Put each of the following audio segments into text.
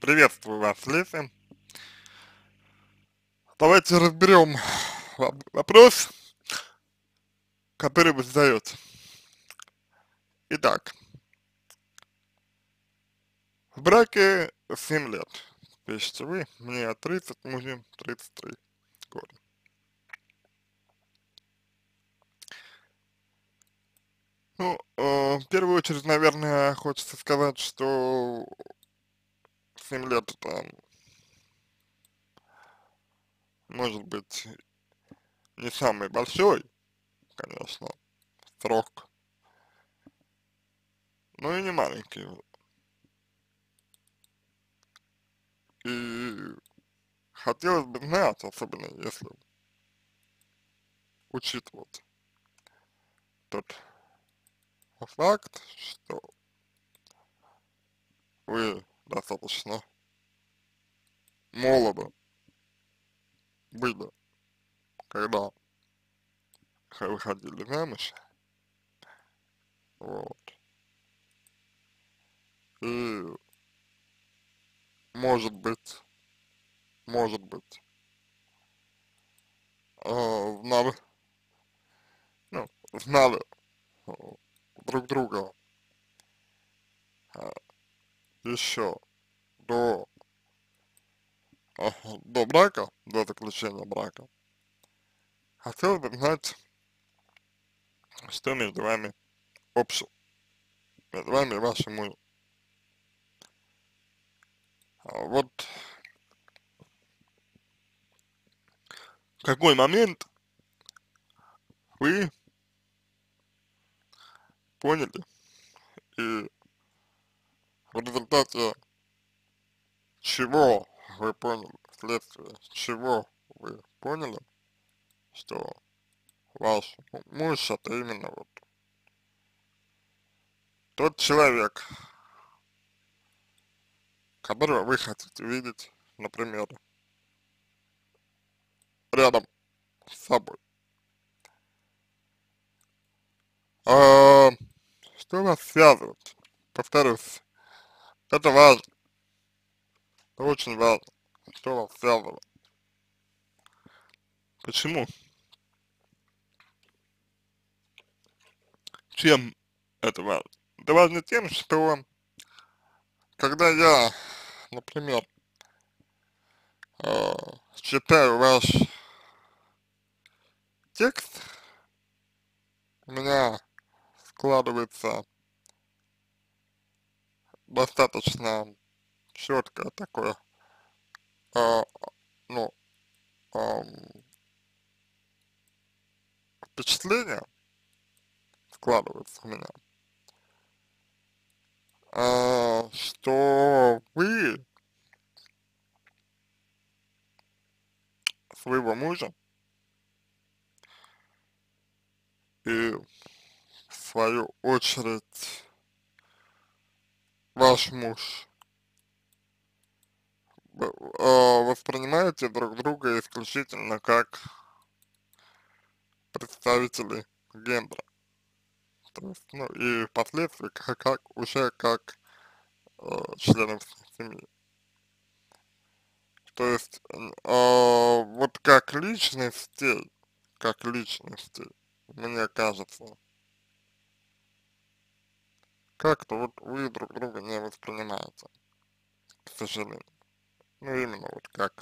Приветствую вас, Леся. Давайте разберем вопрос, который вы задаете. Итак, в браке 7 лет. Пишите вы, мне 30, мужу 33 года. Ну, в первую очередь, наверное, хочется сказать, что 7 лет это, может быть, не самый большой, конечно, срок, но и не маленький. И хотелось бы знать, особенно если учитывать тот факт, что вы достаточно молодо были, когда выходили замуж, вот, и может быть, знали, ну, знали э, друг друга э, еще до, до брака, до заключения брака, хотел бы знать, что между вами общего, между вами и вашим мужем. Вот в какой момент вы поняли и в результате чего вы поняли, вследствие чего вы поняли, что ваш муж это именно вот тот человек, которого вы хотите видеть, например, рядом с собой. А, что вас связывает? Повторюсь, это важно, это очень важно, что вас связывает. Почему? Чем это важно? Это важно тем, что когда я, например, э, читаю ваш текст, у меня складывается достаточно четкое такое, а, ну, ам, впечатление складывается у меня, что вы своего мужа и в свою очередь ваш муж воспринимаете друг друга исключительно как представители гендера. То есть, ну, и впоследствии уже как членов семьи. То есть, вот как личности, мне кажется, как-то вот вы друг друга не воспринимаете, к сожалению. Ну, именно вот как,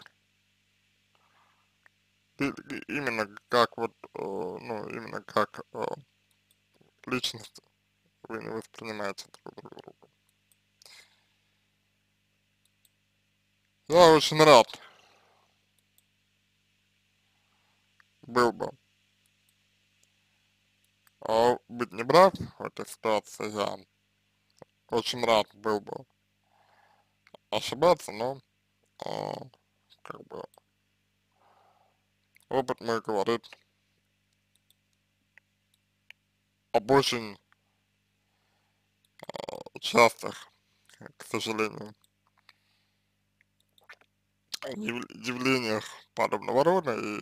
именно как вот, ну, именно как личности вы не воспринимаете друг друга. Я очень рад был бы быть не прав в этой ситуации, я очень рад был бы ошибаться, но а, как бы опыт мой говорит об очень частых, к сожалению, явлениях подобного рода, и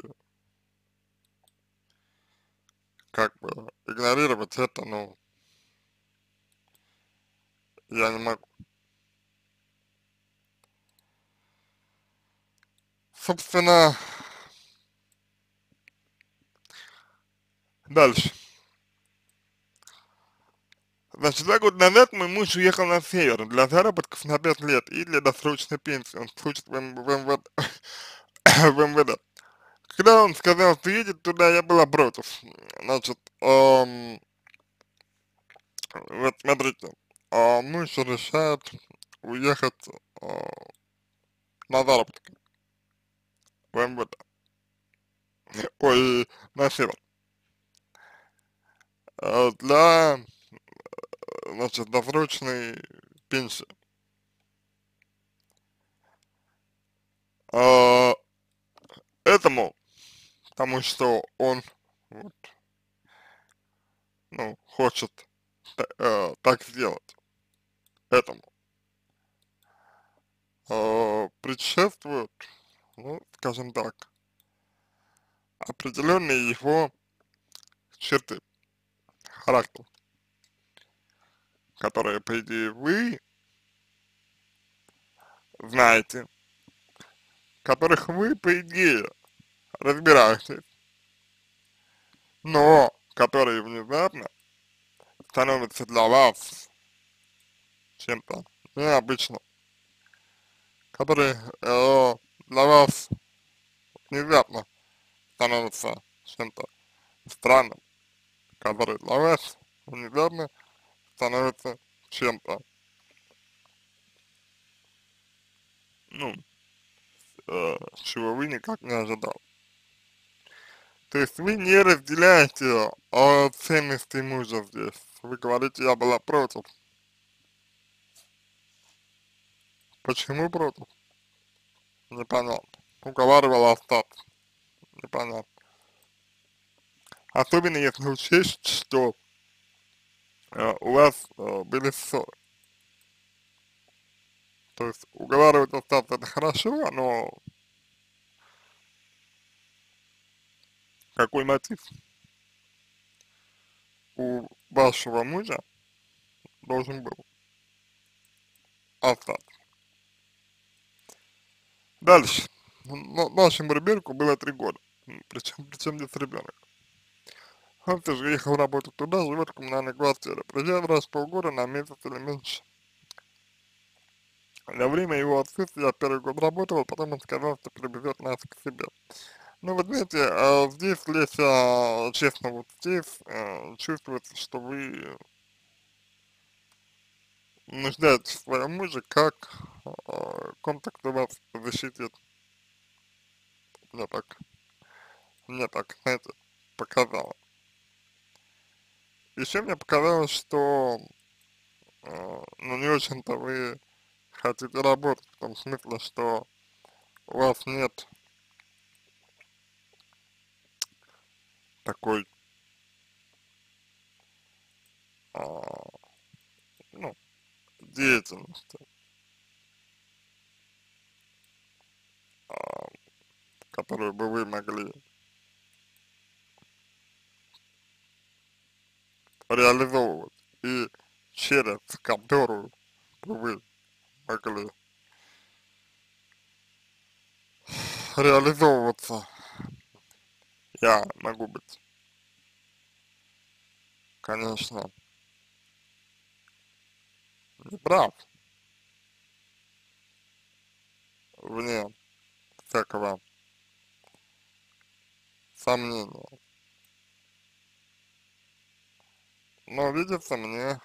как бы игнорировать это, ну, я не могу. Собственно, дальше. Значит, 2 года назад мой муж уехал на север для заработков на 5 лет и для досрочной пенсии. Он служит в МВД. в МВД. Когда он сказал, что едет туда, я была против. Значит, вот смотрите, муж решает уехать на заработки в МВД. Ой, на север. Для, значит, досрочной пенсии. А, этому, потому что он вот, ну, хочет так сделать, этому предшествует, ну, скажем так, определенные его черты характера, которые, по идее, вы знаете, которых вы, по идее, разбираетесь, но которые внезапно становятся для вас чем-то необычным, которые для вас внезапно становятся чем-то странным, которые для вас внезапно становятся чем-то, ну, чего вы никак не ожидали. То есть вы не разделяете ценности мужа здесь. Вы говорите, я была против. Почему против? Непонятно. Уговаривала остаться. Непонятно. Особенно если учесть, что у вас были ссоры. То есть уговаривать остаться это хорошо, но какой мотив у вашего мужа должен был остаться? Дальше. Нашему ребенку было 3 года. Причем здесь ребенок. Он тоже ехал работать туда, живет в коммунальной квартире. Приезжает раз в полгода на месяц или меньше. На время его отсутствия я 1 год работал, потом он сказал, что привезет нас к себе. Ну, вот знаете, здесь, если честно, вот здесь чувствуется, что вы нуждаетесь в своем муже как ком-то, кто вас защитит. Мне так, мне так, знаете, показалось. Еще мне показалось, что, ну, не очень-то вы хотите работать, в том смысле, что у вас нет такой, а, ну, деятельности, а, которую бы вы могли реализовывать и через которую бы вы могли реализовываться. Я могу быть, конечно, не прав, вне всякого сомнения. Но видится мне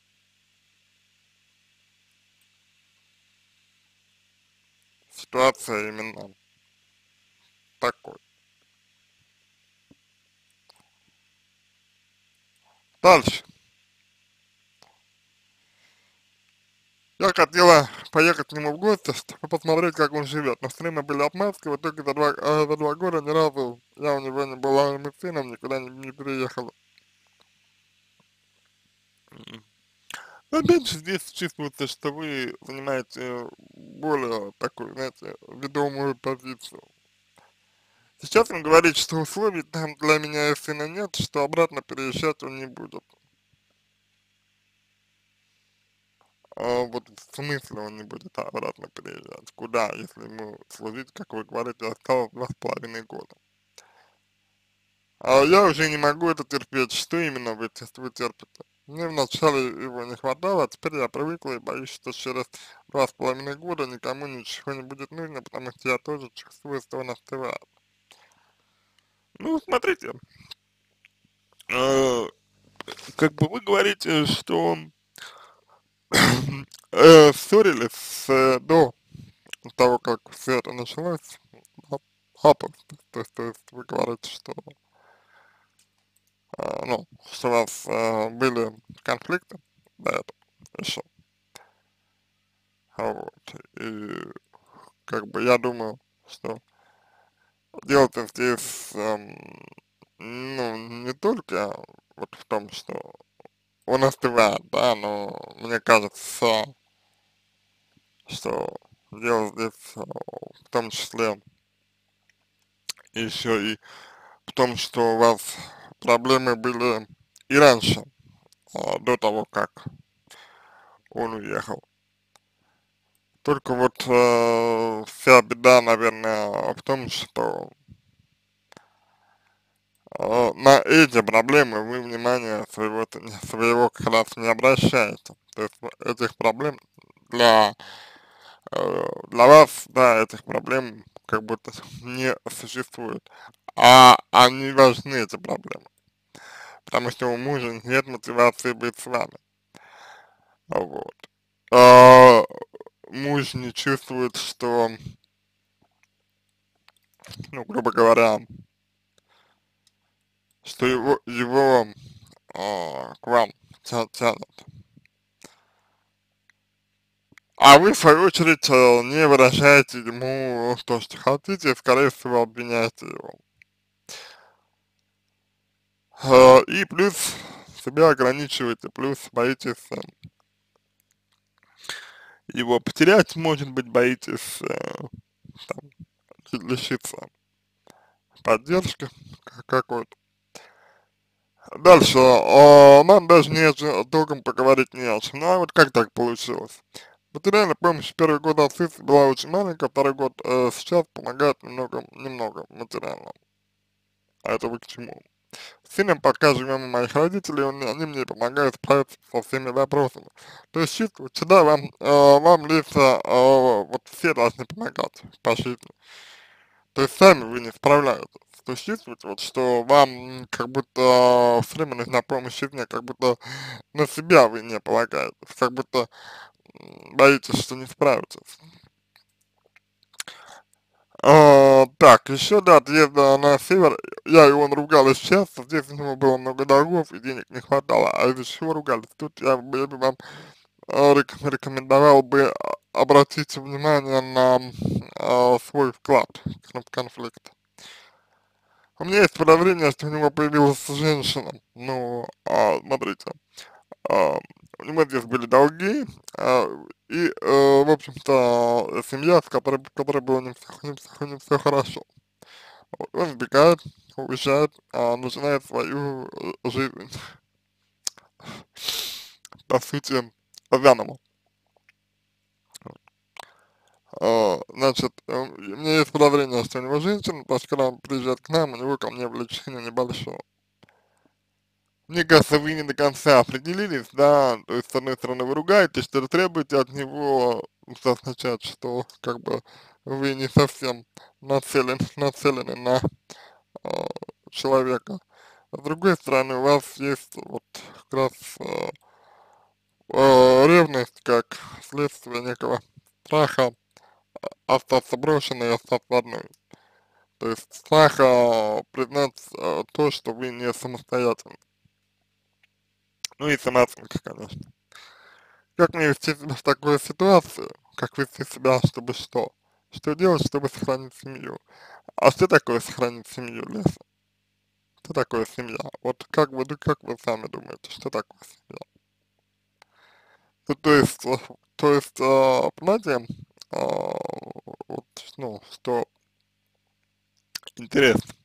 ситуация именно такой. Дальше. Я хотела поехать к нему в гости, чтобы посмотреть, как он живет. Но все время были отмазки, в итоге за 2 года ни разу я у него не была, и мы с сыном никуда не переехала. Опять же, здесь чувствуется, что вы занимаете более такую, знаете, ведомую позицию. Сейчас он говорит, что условий там для меня и сына нет, что обратно переезжать он не будет. вот в смысле он не будет обратно переезжать? Куда, если ему служить, как вы говорите, осталось 2,5 года? А я уже не могу это терпеть. Что именно вы терпите? Мне вначале его не хватало, а теперь я привыкла и боюсь, что через 2,5 года никому ничего не будет нужно, потому что я тоже чувствую, что он остывает. Ну, смотрите, э, как бы вы говорите, что ссорились до того, как все это началось, да, то есть вы говорите, что, ну, что у вас были конфликты до этого еще, вот, и как бы я думаю, что дело-то здесь, ну, не только вот в том, что он остывает, да, но мне кажется, что дело здесь в том числе еще и в том, что у вас проблемы были и раньше, до того, как он уехал. Только вот вся беда, наверное, в том, что на эти проблемы вы внимания своего как раз не обращаете. То есть этих проблем для, для вас, да, этих проблем как будто не существует. А они важны, эти проблемы. Потому что у мужа нет мотивации быть с вами. Вот. А, муж не чувствует, что, ну, грубо говоря, что его к вам тянут. А вы, в свою очередь, не выражаете ему то, что хотите, и, скорее всего, обвиняете его. И плюс себя ограничиваете, плюс боитесь его потерять, может быть, боитесь там, лишиться поддержки какой-то. Дальше, нам даже не о чем толком поговорить не о чем. Ну, а вот как так получилось? Материальная помощь первый год отсутствия была очень маленькая, второй год сейчас помогает немного материально. А это вы к чему? С сыном пока живем у моих родителей, они мне помогают справиться со всеми вопросами. То есть чувствуете, да, вам лица, вот все должны помогать по жизни. То есть сами вы не справляетесь. То есть чувствуете, вот, что вам как будто все время нужна помощь извне, как будто на себя вы не полагаетесь, как будто боитесь, что не справитесь. Так, еще до отъезда на север, я и он ругались часто, здесь у него было много долгов и денег не хватало, а из-за чего ругались? Тут я бы вам рекомендовал бы обратить внимание на свой вклад в конфликт. У меня есть подозрение, что у него появилась женщина, ну, смотрите, а, у него здесь были долги, и, в общем-то, семья, с которой было не все хорошо. Вот он сбегает, уезжает, начинает свою жизнь, по сути, заново. Значит, у меня есть подозрение, что у него женщина, потому что когда он приезжает к нам, у него ко мне влечение небольшое. Мне кажется, вы не до конца определились, да, то есть, с одной стороны, вы ругаетесь, что-то требуете от него, это означает, что, как бы, вы не совсем нацелены на а, человека. А с другой стороны, у вас есть вот как раз ревность как следствие некого страха остаться брошенной и остаться одной. То есть страха признать то, что вы не самостоятельны. Ну и самооценка, конечно. Как мне вести себя в такой ситуации? Как вести себя, чтобы что? Что делать, чтобы сохранить семью? А что такое сохранить семью, Леса? Что такое семья? Вот как вы сами думаете, что такое семья? Ну, понимаете, вот, ну, что интересно.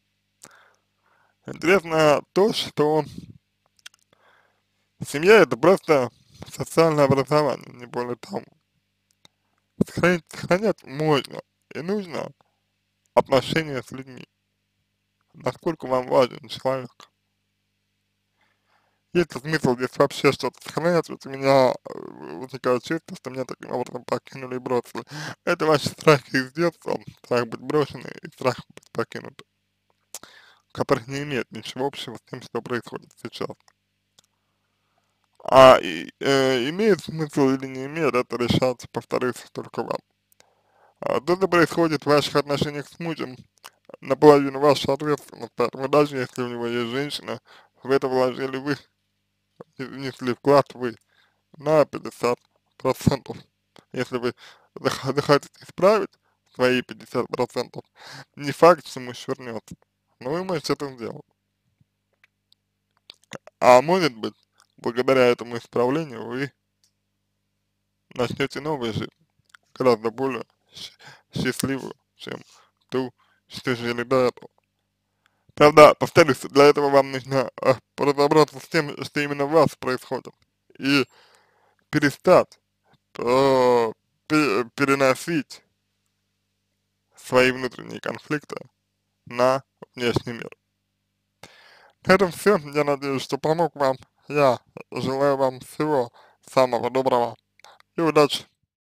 Интересно то, что семья это просто социальное образование, не более того. Сохранять можно и нужно отношения с людьми, насколько вам важен человек. Есть ли смысл здесь вообще что-то сохранять? Вот у меня возникает чувство, что меня таким образом покинули и бросили. Это ваши страхи из детства, страх быть брошенным и страх быть покинутым, который не имеет ничего общего с тем, что происходит сейчас. Имеет смысл или не имеет, это решать, повторюсь, только вам. То, что происходит в ваших отношениях с мужем, наполовину ваша ответственность, поэтому даже если у него есть женщина, в это вложили вы, внесли вклад вы на 50%. Если вы захотите исправить свои 50%, не факт, что муж вернется, но вы можете это сделать. А может быть, благодаря этому исправлению вы начнете новую жизнь, гораздо более счастливую, чем ту, что жили до этого. Правда, повторюсь, для этого вам нужно разобраться с тем, что именно у вас происходит, и перестать переносить свои внутренние конфликты на внешний мир. На этом все. Я надеюсь, что помог вам. Я желаю вам всего самого доброго и удачи.